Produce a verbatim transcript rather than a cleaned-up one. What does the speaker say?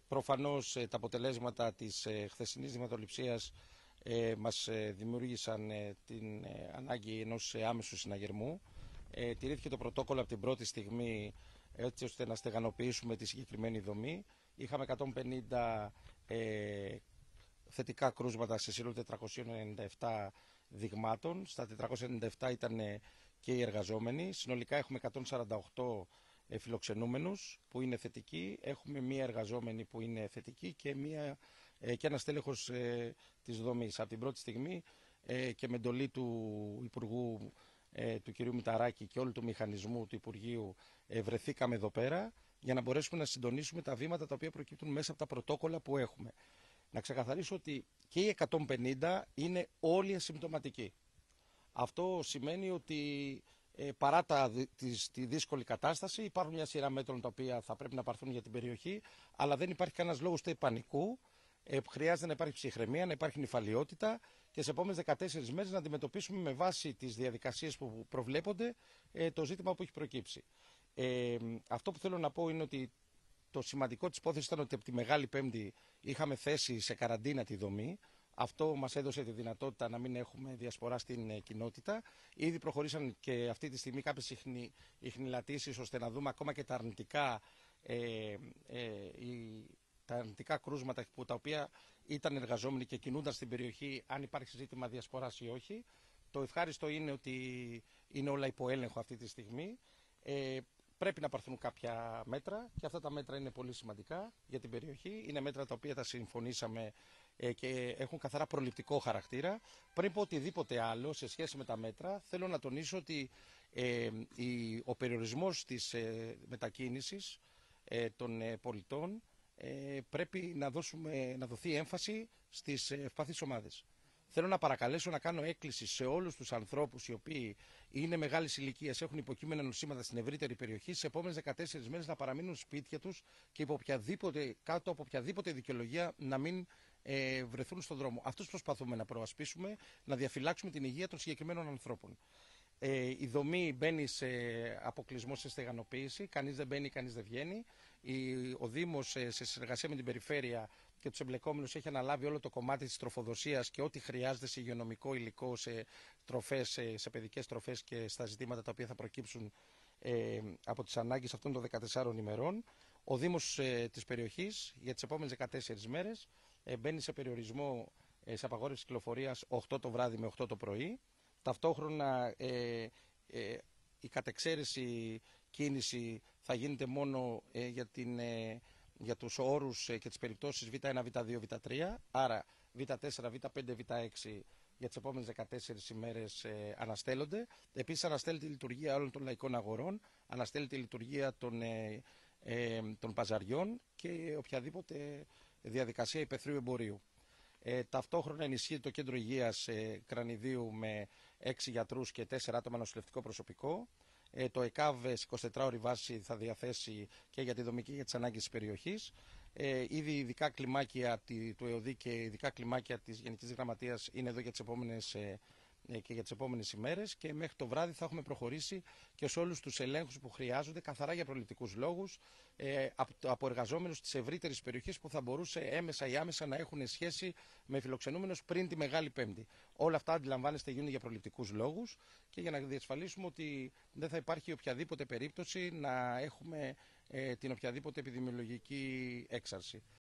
Προφανώς τα αποτελέσματα της χθεσινής δειγματοληψίας ε, μας δημιούργησαν την ανάγκη ενός άμεσου συναγερμού. Ε, τηρήθηκε το πρωτόκολλο από την πρώτη στιγμή έτσι ώστε να στεγανοποιήσουμε τη συγκεκριμένη δομή. Είχαμε εκατόν πενήντα ε, θετικά κρούσματα σε σύνολο τετρακόσιων ενενήντα επτά δειγμάτων. Στα τετρακόσια ενενήντα επτά ήταν και οι εργαζόμενοι. Συνολικά έχουμε εκατόν σαράντα οκτώ φιλοξενούμενους που είναι θετικοί. Έχουμε μία εργαζόμενη που είναι θετική και, μία, και ένα στέλεχος ε, της δομής. Από την πρώτη στιγμή ε, και με εντολή του Υπουργού ε, του κ. Μηταράκη και όλου του μηχανισμού του Υπουργείου ε, βρεθήκαμε εδώ πέρα για να μπορέσουμε να συντονίσουμε τα βήματα τα οποία προκύπτουν μέσα από τα πρωτόκολλα που έχουμε. Να ξεκαθαρίσω ότι και οι εκατόν πενήντα είναι όλοι ασυμπτωματικοί. Αυτό σημαίνει ότι ε, παρά τα, τη, τη δύσκολη κατάσταση υπάρχουν μια σειρά μέτρων τα οποία θα πρέπει να πάρθουν για την περιοχή, αλλά δεν υπάρχει κανένας λόγος ούτε πανικού. Ε, χρειάζεται να υπάρχει ψυχραιμία, να υπάρχει νηφαλιότητα και σε επόμενες δεκατέσσερις μέρες να αντιμετωπίσουμε με βάση τις διαδικασίες που προβλέπονται ε, το ζήτημα που έχει προκύψει. Ε, αυτό που θέλω να πω είναι ότι το σημαντικό της υπόθεσης ήταν ότι από τη Μεγάλη Πέμπτη είχαμε θέσει σε καραντίνα τη δομή. Αυτό μας έδωσε τη δυνατότητα να μην έχουμε διασπορά στην κοινότητα. Ήδη προχωρήσαν και αυτή τη στιγμή κάποιες ιχνηλατήσεις ώστε να δούμε ακόμα και τα αρνητικά, ε, ε, η, τα αρνητικά κρούσματα που τα οποία ήταν εργαζόμενοι και κινούνταν στην περιοχή, αν υπάρχει ζήτημα διασποράς ή όχι. Το ευχάριστο είναι ότι είναι όλα υπό έλεγχο αυτή τη στιγμή. Ε, Πρέπει να πάρθουν κάποια μέτρα και αυτά τα μέτρα είναι πολύ σημαντικά για την περιοχή. Είναι μέτρα τα οποία τα συμφωνήσαμε και έχουν καθαρά προληπτικό χαρακτήρα. Πριν πω οτιδήποτε άλλο σε σχέση με τα μέτρα, θέλω να τονίσω ότι ε, η, ο περιορισμός της ε, μετακίνησης ε, των ε, πολιτών ε, πρέπει να, δώσουμε, να δοθεί έμφαση στις ευπάθεις ομάδες. Θέλω να παρακαλέσω να κάνω έκκληση σε όλους τους ανθρώπους οι οποίοι είναι μεγάλης ηλικίας, έχουν υποκείμενα νοσήματα στην ευρύτερη περιοχή, στις επόμενες δεκατέσσερις μέρες να παραμείνουν σπίτια τους και υπό οποιαδήποτε, κάτω από οποιαδήποτε δικαιολογία να μην ε, βρεθούν στον δρόμο. Αυτούς προσπαθούμε να προασπίσουμε, να διαφυλάξουμε την υγεία των συγκεκριμένων ανθρώπων. Ε, η δομή μπαίνει σε αποκλεισμό, σε στεγανοποίηση, κανείς δεν μπαίνει, κανείς δεν βγαίνει. Η, ο Δήμος ε, σε συνεργασία με την περιφέρεια και τους εμπλεκόμενους έχει αναλάβει όλο το κομμάτι της τροφοδοσίας και ό,τι χρειάζεται σε υγειονομικό υλικό, σε τροφές, σε, σε παιδικές τροφές και στα ζητήματα τα οποία θα προκύψουν ε, από τις ανάγκες αυτών των δεκατεσσάρων ημερών. Ο Δήμος ε, της περιοχής για τις επόμενες δεκατέσσερις μέρες ε, μπαίνει σε περιορισμό, ε, σε απαγόρευση κυκλοφορίας οκτώ το βράδυ με οκτώ το πρωί. Ταυτόχρονα ε, ε, η κατεξαίρεση κίνηση θα γίνεται μόνο ε, για, την, ε, για τους όρους ε, και τις περιπτώσεις β ένα, β δύο, β τρία, άρα β τέσσερα, β πέντε, β έξι για τις επόμενες δεκατέσσερις ημέρες ε, αναστέλλονται. Επίσης αναστέλλεται η λειτουργία όλων των λαϊκών αγορών, αναστέλλεται η λειτουργία των, ε, ε, των παζαριών και οποιαδήποτε διαδικασία υπεθρίου εμπορίου. Ε, ταυτόχρονα ενισχύεται το κέντρο υγείας ε, Κρανιδίου με έξι γιατρούς και τέσσερα άτομα νοσηλευτικό προσωπικό. Ε, το ΕΚΑΒ σε εικοσιτετράωρη βάση θα διαθέσει και για τη δομή και για τις ανάγκες της περιοχής. Ε, ήδη ειδικά κλιμάκια του ΕΟΔΗ και ειδικά κλιμάκια της Γενικής Γραμματείας είναι εδώ για τις επόμενες ε, και για τις επόμενες ημέρες και μέχρι το βράδυ θα έχουμε προχωρήσει και σε όλους τους ελέγχους που χρειάζονται καθαρά για προληπτικούς λόγους ε, από εργαζόμενους της ευρύτερης περιοχής που θα μπορούσε έμεσα ή άμεσα να έχουν σχέση με φιλοξενούμενους πριν τη Μεγάλη Πέμπτη. Όλα αυτά αντιλαμβάνεστε γίνονται για προληπτικούς λόγους και για να διασφαλίσουμε ότι δεν θα υπάρχει οποιαδήποτε περίπτωση να έχουμε ε, την οποιαδήποτε επιδημιολογική έξαρση.